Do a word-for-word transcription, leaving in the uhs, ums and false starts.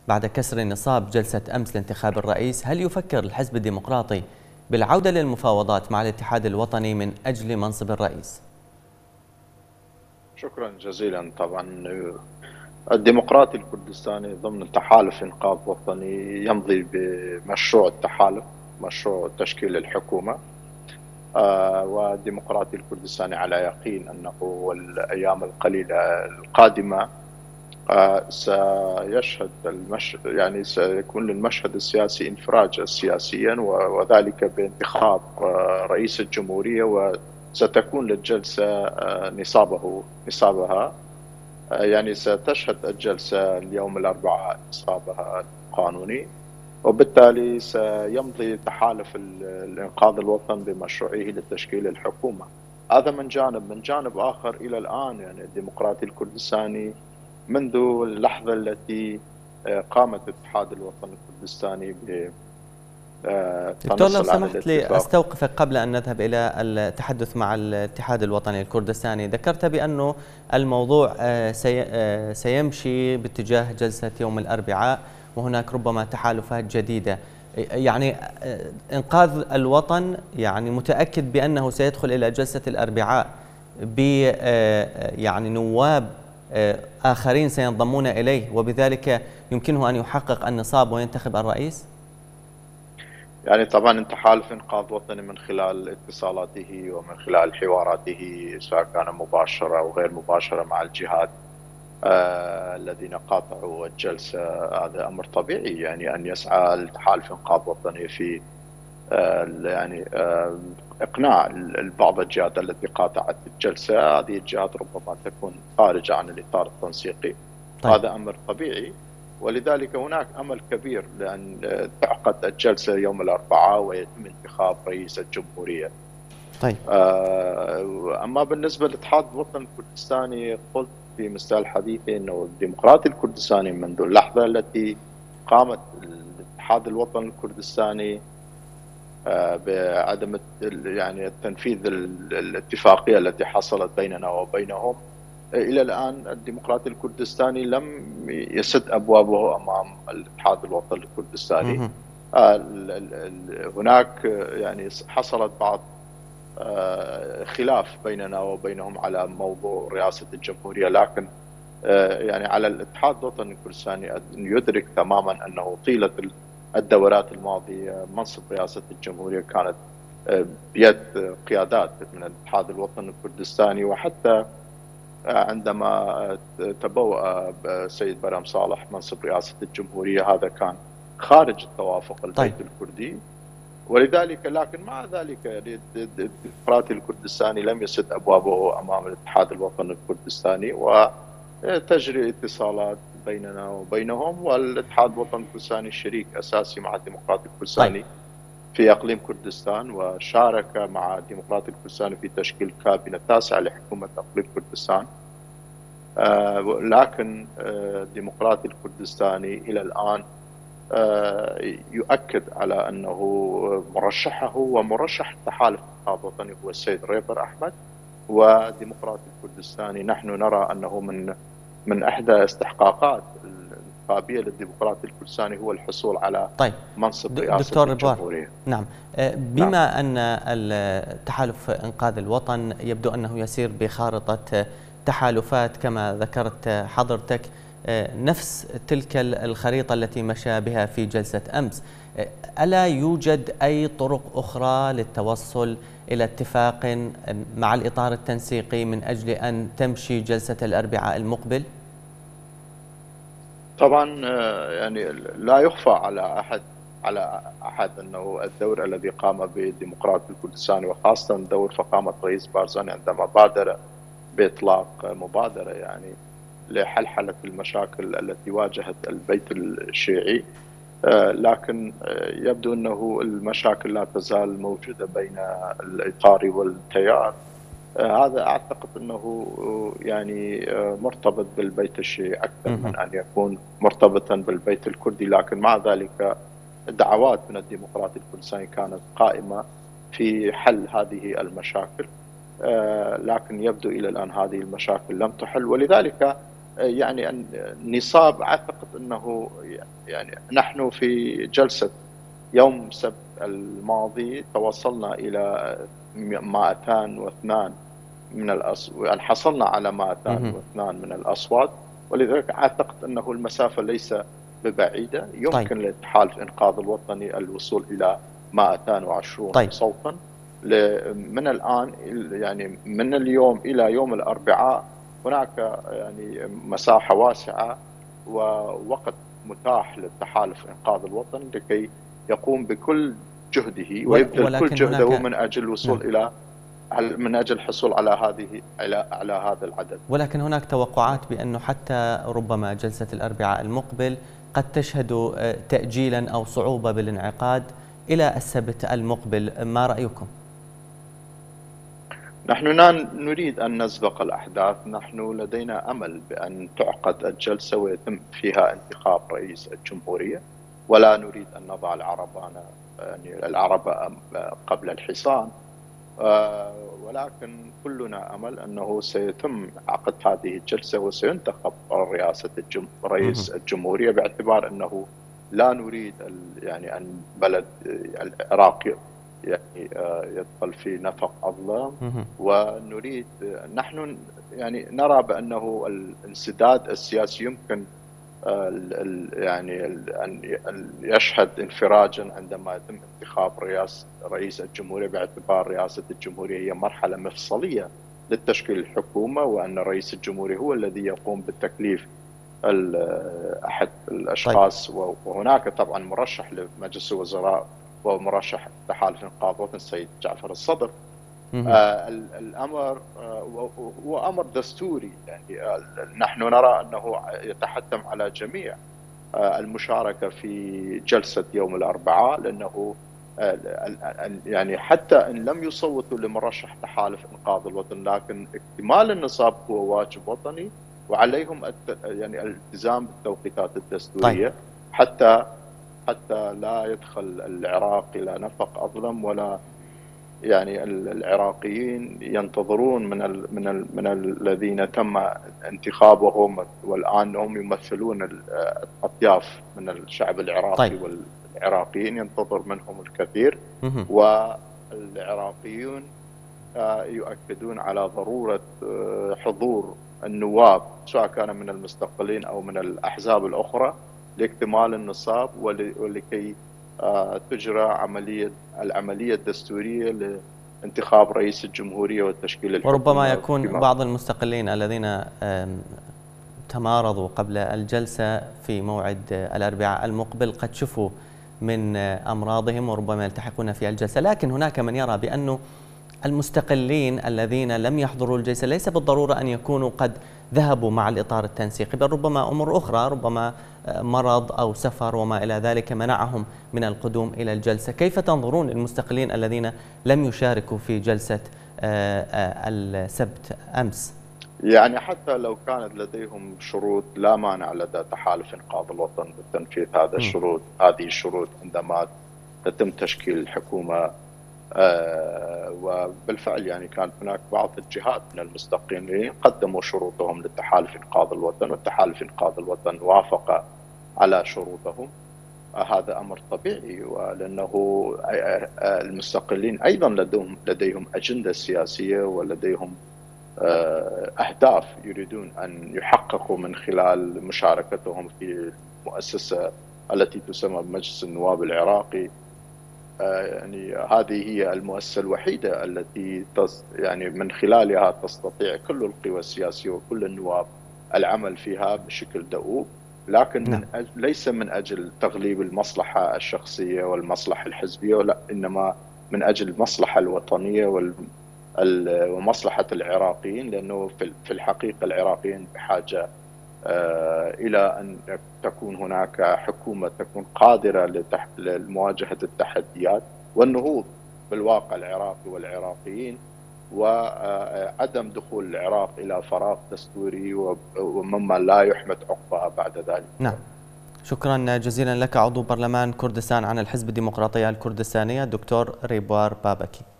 بعد كسر نصاب جلسة أمس لانتخاب الرئيس، هل يفكر الحزب الديمقراطي بالعودة للمفاوضات مع الاتحاد الوطني من أجل منصب الرئيس؟ شكرا جزيلا. طبعا الديمقراطي الكردستاني ضمن تحالف إنقاذ وطني يمضي بمشروع التحالف، مشروع تشكيل الحكومة. آه، والديمقراطي الكردستاني على يقين أنه الأيام القليلة القادمة آه، سيشهد المش... يعني سيكون للمشهد السياسي انفراجا سياسيا، وذلك بانتخاب آه، رئيس الجمهورية، وستكون للجلسة آه، نصابه نصابها. يعني ستشهد الجلسة اليوم الأربعاء نصابها القانوني، وبالتالي سيمضي تحالف الإنقاذ الوطن بمشروعه لتشكيل الحكومة. هذا من جانب. من جانب آخر، إلى الآن يعني الديمقراطي الكردستاني منذ اللحظة التي قامت اتحاد الوطن الكردستاني ب دكتور لو سمحت لي أستوقفك قبل أن نذهب إلى التحدث مع الاتحاد الوطني الكردستاني. ذكرت بأنه الموضوع سيمشي باتجاه جلسة يوم الأربعاء، وهناك ربما تحالفات جديدة. يعني إنقاذ الوطن يعني متأكد بأنه سيدخل إلى جلسة الأربعاء ب يعني نواب آخرين سينضمون إليه، وبذلك يمكنه أن يحقق النصاب وينتخب الرئيس؟ يعني طبعا تحالف إنقاذ وطني من خلال اتصالاته ومن خلال حواراته، سواء كان مباشرة أو غير مباشرة، مع الجهات آه الذين قاطعوا الجلسة، هذا أمر طبيعي يعني أن يسعى التحالف إنقاذ وطني في آه يعني آه إقناع بعض الجهات التي قاطعت الجلسة. هذه الجهات ربما تكون خارجة عن الإطار التنسيقي. طيب. هذا أمر طبيعي، ولذلك هناك أمل كبير لأن تعقد الجلسة يوم الأربعاء ويتم انتخاب رئيس الجمهورية. طيب. أما بالنسبة للاتحاد الوطني الكردستاني، قلت في مستهل حديثي أنه الديمقراطي الكردستاني منذ اللحظة التي قامت الاتحاد الوطني الكردستاني بعدم يعني التنفيذ الاتفاقية التي حصلت بيننا وبينهم، إلى الآن الديمقراطي الكردستاني لم يسد أبوابه أمام الاتحاد الوطني الكردستاني. هناك يعني حصلت بعض خلاف بيننا وبينهم على موضوع رئاسة الجمهورية، لكن يعني على الاتحاد الوطني الكردستاني أن يدرك تماما أنه طيلة الدورات الماضية منصب رئاسة الجمهورية كانت بيد قيادات من الاتحاد الوطني الكردستاني، وحتى عندما تبوأ السيد برهم صالح منصب رئاسة الجمهورية هذا كان خارج التوافق البيت طيب. الكردي. ولذلك لكن مع ذلك الديمقراطي الكردستاني لم يسد أبوابه أمام الاتحاد الوطني الكردستاني، وتجري اتصالات بيننا وبينهم. والاتحاد الوطني الكردستاني شريك أساسي مع الديمقراطي الكردستاني طيب. في أقليم كردستان، وشارك مع الديمقراطي الكردستاني في تشكيل كابينة تاسعة لحكومة أقليم كردستان. آه لكن آه الديمقراطي الكردستاني إلى الآن آه يؤكد على أنه مرشحه ومرشح التحالف الإنقاذ الوطني هو السيد ريبر أحمد. والديمقراطي الكردستاني نحن نرى أنه من من إحدى استحقاقات الانتخابية للديمقراطي الكردستاني هو الحصول على طيب. منصب رئاسة الجمهورية. نعم. بما نعم. أن التحالف إنقاذ الوطن يبدو أنه يسير بخارطة تحالفات كما ذكرت حضرتك، نفس تلك الخريطة التي مشى بها في جلسة أمس، ألا يوجد أي طرق أخرى للتوصل إلى اتفاق مع الإطار التنسيقي من أجل أن تمشي جلسة الأربعاء المقبل؟ طبعا يعني لا يخفى على أحد على أحد أنه الدور الذي قام به الديمقراطي الكردستاني، وخاصة دور فخامة رئيس بارزاني عندما بادر بإطلاق مبادرة يعني لحلحلة المشاكل التي واجهت البيت الشيعي، لكن يبدو أنه المشاكل لا تزال موجودة بين الإطار والتيار. هذا أعتقد أنه يعني مرتبط بالبيت الشيعي أكثر من أن يكون مرتبطا بالبيت الكردي، لكن مع ذلك دعوات من الديمقراطي الكردستاني كانت قائمة في حل هذه المشاكل، لكن يبدو إلى الآن هذه المشاكل لم تحل. ولذلك يعني النصاب أعتقد أنه يعني نحن في جلسة يوم السبت الماضي توصلنا إلى مئتين واثنين من الأصوات، حصلنا على مئتين واثنين من الأصوات، ولذلك أعتقد أنه المسافة ليس ببعيدة. يمكن طيب. للتحالف الإنقاذ الوطني الوصول إلى مئتين وعشرين طيب. صوتا من الآن، يعني من اليوم إلى يوم الأربعاء هناك يعني مساحة واسعة ووقت متاح للتحالف الإنقاذ الوطني لكي يقوم بكل جهده ويبذل كل جهده من أجل الوصول نعم. إلى من أجل الحصول على هذه على على هذا العدد. ولكن هناك توقعات بأنه حتى ربما جلسة الأربعاء المقبل قد تشهد تأجيلا أو صعوبة بالانعقاد إلى السبت المقبل، ما رأيكم؟ نحن نريد أن نسبق الأحداث. نحن لدينا أمل بأن تعقد الجلسة ويتم فيها انتخاب رئيس الجمهورية، ولا نريد أن نضع العربان يعني العربة قبل الحصان، ولكن كلنا أمل أنه سيتم عقد هذه الجلسة وسينتخب رئاسة الجم... رئيس الجمهورية، باعتبار أنه لا نريد يعني أن بلد العراق يعني يدخل في نفق أظلم، ونريد نحن يعني نرى بأنه الانسداد السياسي يمكن يعني أن يشهد انفراجا عندما يتم انتخاب رئاس رئيس الجمهورية، باعتبار رئاسة الجمهورية هي مرحلة مفصلية للتشكيل الحكومة، وأن رئيس الجمهورية هو الذي يقوم بالتكليف أحد الأشخاص. طيب. وهناك طبعا مرشح لمجلس الوزراء ومرشح تحالف إنقاذ الوطن السيد جعفر الصدر. آه الأمر آه هو أمر دستوري، يعني آه نحن نرى أنه يتحتم على جميع آه المشاركة في جلسة يوم الأربعاء، لأنه آه يعني حتى إن لم يصوتوا لمرشح تحالف إنقاذ الوطن، لكن اكتمال النصاب هو واجب وطني، وعليهم يعني الالتزام بالتوقيتات الدستورية. طيب. حتى حتى لا يدخل العراق إلى نفق أظلم، ولا يعني العراقيين ينتظرون من ال من ال من الذين تم انتخابهم والآن هم يمثلون الأطياف من الشعب العراقي. طيب. والعراقيين ينتظر منهم الكثير، والعراقيون يؤكدون على ضرورة حضور النواب سواء كان من المستقلين أو من الأحزاب الأخرى لاكتمال النصاب ولكي تجرى عملية العملية الدستورية لانتخاب رئيس الجمهورية والتشكيل الحكومي. وربما يكون بعض المستقلين الذين تمارضوا قبل الجلسة في موعد الأربعاء المقبل قد شفوا من أمراضهم وربما يلتحقون في الجلسة، لكن هناك من يرى بأنه المستقلين الذين لم يحضروا الجلسة ليس بالضرورة أن يكونوا قد ذهبوا مع الإطار التنسيقي، بل ربما أمور أخرى، ربما مرض أو سفر وما إلى ذلك منعهم من القدوم إلى الجلسة. كيف تنظرون المستقلين الذين لم يشاركوا في جلسة السبت أمس؟ يعني حتى لو كانت لديهم شروط لا مانع لدى تحالف إنقاذ الوطن بتنفيذ هذا الشروط هذه الشروط عندما يتم تشكيل الحكومة. آه وبالفعل يعني كان هناك بعض الجهات من المستقلين قدموا شروطهم للتحالف إنقاذ الوطن، والتحالف إنقاذ الوطن وافق على شروطهم. آه هذا أمر طبيعي، ولأنه آه المستقلين أيضا لديهم لديهم أجندة سياسية ولديهم آه أهداف يريدون أن يحققوا من خلال مشاركتهم في المؤسسة التي تسمى بمجلس النواب العراقي. يعني هذه هي المؤسسة الوحيدة التي يعني من خلالها تستطيع كل القوى السياسية وكل النواب العمل فيها بشكل دؤوب، لكن من أجل ليس من أجل تغليب المصلحة الشخصية والمصلحة الحزبية، لا، إنما من أجل المصلحة الوطنية ومصلحة العراقيين، لأنه في الحقيقة العراقيين بحاجة إلى أن تكون هناك حكومة تكون قادرة لمواجهة التحديات والنهوض بالواقع العراقي والعراقيين، وعدم دخول العراق إلى فراغ دستوري ومما لا يحمد عقبها بعد ذلك. نعم، شكرا جزيلا لك عضو برلمان كردستان عن الحزب الديمقراطي الكردستاني الدكتور ريبوار بابكي.